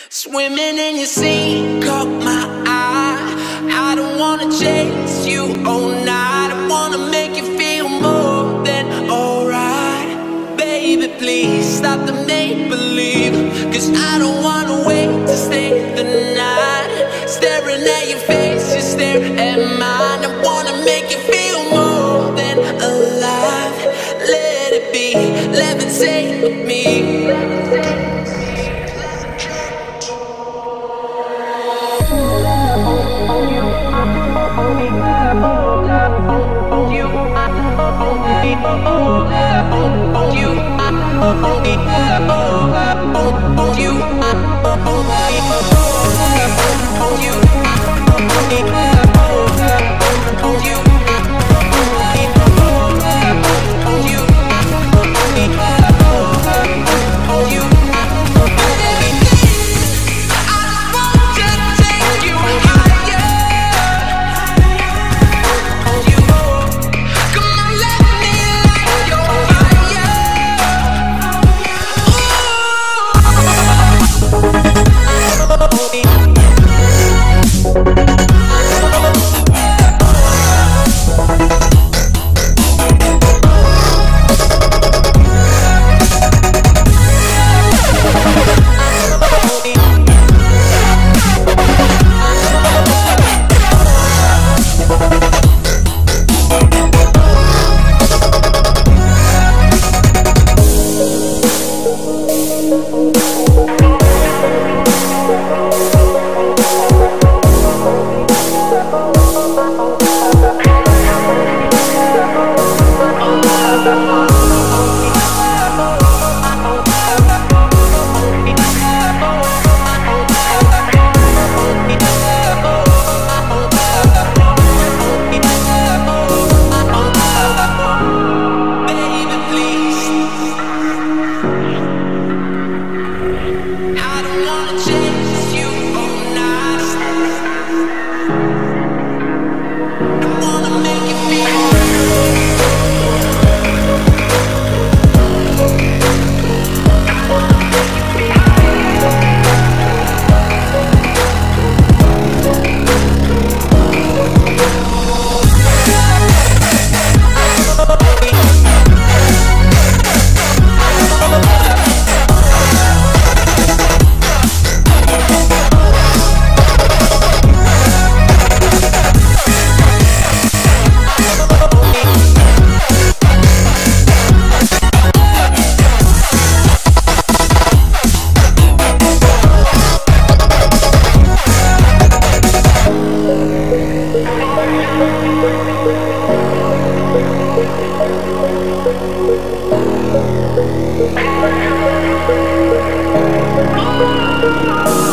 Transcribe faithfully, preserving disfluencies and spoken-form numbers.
Swimming in your sea, caught my eye. I don't wanna chase you all night. I wanna make you feel more than alright. Baby, please stop the make-believe, 'cause I don't wanna wait to stay the night. Staring at your face, you stare at mine. I wanna make you feel more than alive. Let it be, levitate with me. Oh,